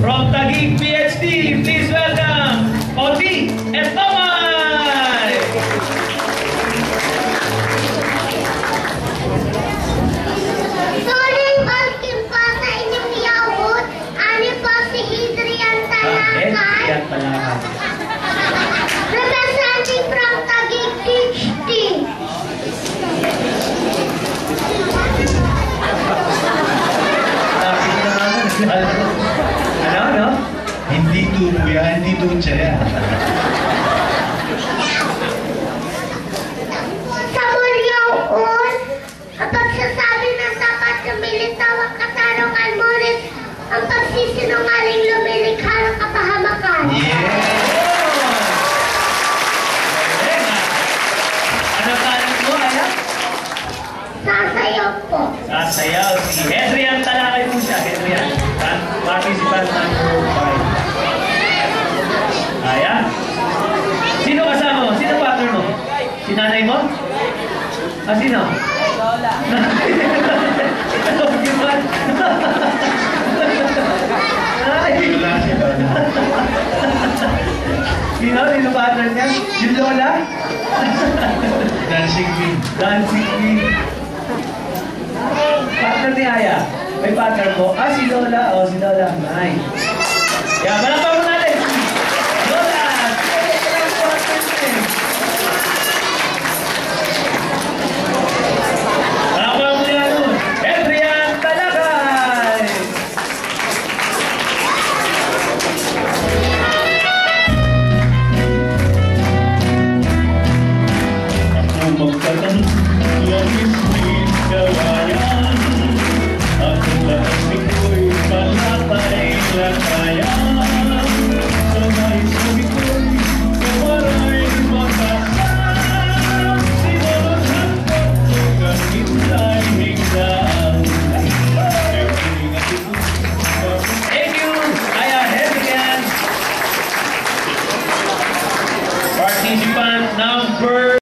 From Taguig PhD, please welcome Oti and Tomay! Sorry, welcome po sa inyong yawot. Ano po si Adrian Talakan? Representing from Taguig PhD. Ano? Hindi tubo yan, hindi ducha yan. Sa mulyaon, ang pagsasabi ng tapat na militaw ang katarungan mo rin ang pagsisinungaling lumilikha ng kapahamakan. Ano kanan mo, Aya? Sasayaw po. Sasayaw. Si Adrian Talakay po siya. Adrian. Participant number 5. Aya? Sino kasama mo? Sino partner mo? Si nanay mo? Ah, sino? Lola. Sino partner niya? Yung Lola? Dancing Queen. Dancing Queen. Partner ni Aya. May partner mo. Ah, si Lola. Oh, si Lola. Nice. Yeah, malapang mo natin. Lola! Malapang mo nila nun. Adrian Talakay! Ako magtatanong, labis din kawayan. Ako lakas ko'y palatay-latayan. Sabay sabi ko'y kawaray makasal. Sinulusan ko kahit sa'y higdaan. Thank you, Aya Adrian. Participant number